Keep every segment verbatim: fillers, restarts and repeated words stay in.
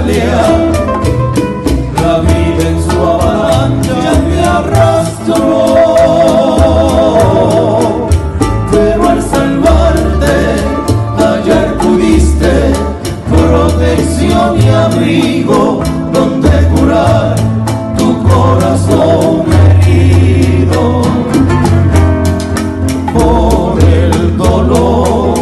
Italia, la vida en su avalancha me arrastró, pero al salvarte hallar pudiste protección y abrigo donde curar tu corazón herido por el dolor.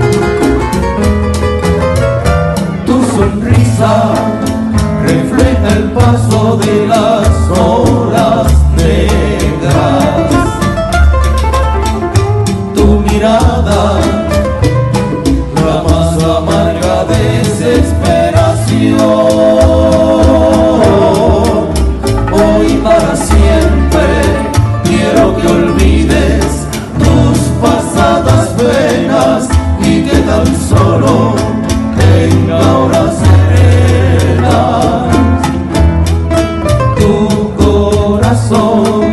Tu sonrisa refleja el paso de las horas negras, tu mirada la más amarga desesperación. Hoy para siempre quiero que olvides tus pasadas penas y que tan solo tenga horas serenas tu corazón.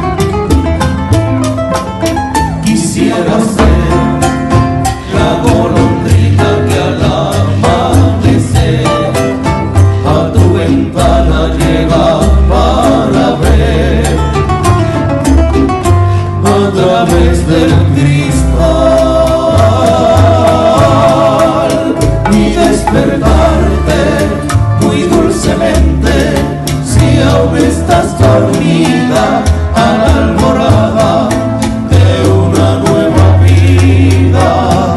Quisiera ser la golondrina que al amanecer a tu ventana llega para ver a través del cristal y despertarte muy dulcemente si aún estás dormida a la alborada de una nueva vida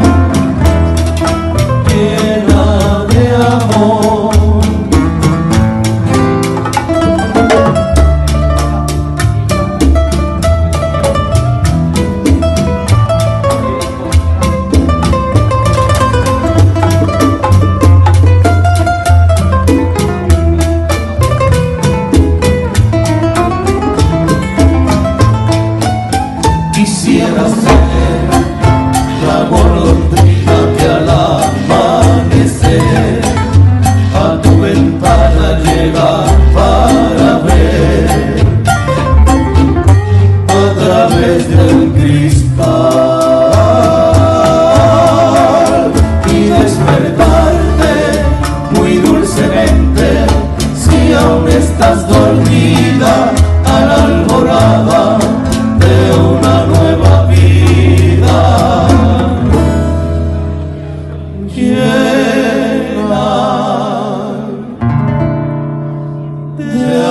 llena de amor. Quisiera ser la golondrina que al amanecer a tu ventana llega para ver a través del cristal y despertarte muy dulcemente si aún estás dormida a la alborada de una nueva vida llena de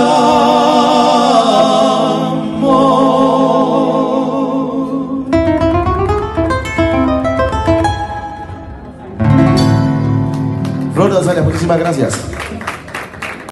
amor. Flor Rosalia, muchísimas gracias.